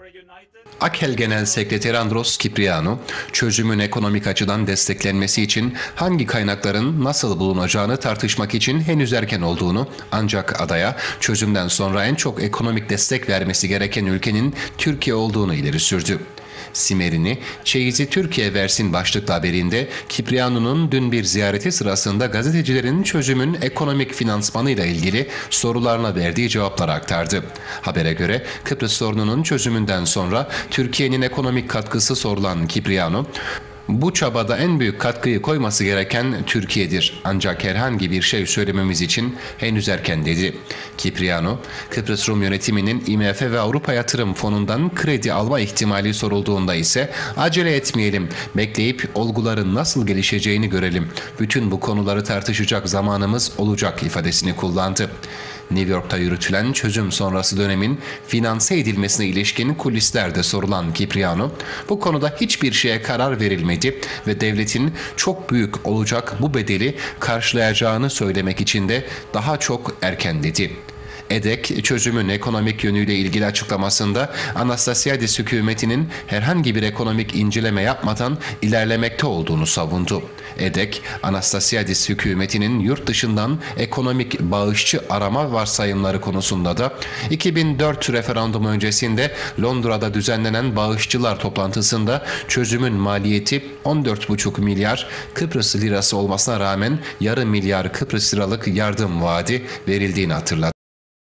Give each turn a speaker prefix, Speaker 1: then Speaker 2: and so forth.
Speaker 1: AKEL Genel Sekreteri Andros Kyprianou, çözümün ekonomik açıdan desteklenmesi için hangi kaynakların nasıl bulunacağını tartışmak için henüz erken olduğunu, ancak adaya çözümden sonra en çok ekonomik destek vermesi gereken ülkenin Türkiye olduğunu ileri sürdü. Simerini, çeyizi Türkiye versin başlıklı haberinde Kyprianou'nun dün bir ziyareti sırasında gazetecilerin çözümün ekonomik finansmanıyla ilgili sorularına verdiği cevapları aktardı. Habere göre Kıbrıs sorununun çözümünden sonra Türkiye'nin ekonomik katkısı sorulan Kyprianou, "Bu çabada en büyük katkıyı koyması gereken Türkiye'dir. Ancak herhangi bir şey söylememiz için henüz erken" dedi. Kyprianou, Kıbrıs Rum yönetiminin IMF ve Avrupa Yatırım Fonu'ndan kredi alma ihtimali sorulduğunda ise "Acele etmeyelim, bekleyip olguların nasıl gelişeceğini görelim. Bütün bu konuları tartışacak zamanımız olacak" ifadesini kullandı. New York'ta yürütülen çözüm sonrası dönemin finanse edilmesine ilişkin kulislerde sorulan Kyprianou, "Bu konuda hiçbir şeye karar verilmedi ve devletin çok büyük olacak bu bedeli karşılayacağını söylemek için de daha çok erken" dedi. EDEK, çözümün ekonomik yönüyle ilgili açıklamasında Anastasiadis hükümetinin herhangi bir ekonomik inceleme yapmadan ilerlemekte olduğunu savundu. EDEK, Anastasiadis hükümetinin yurt dışından ekonomik bağışçı arama varsayımları konusunda da 2004 referandumu öncesinde Londra'da düzenlenen bağışçılar toplantısında çözümün maliyeti 14,5 milyar Kıbrıs lirası olmasına rağmen yarım milyar Kıbrıs liralık yardım vaadi verildiğini hatırlattı.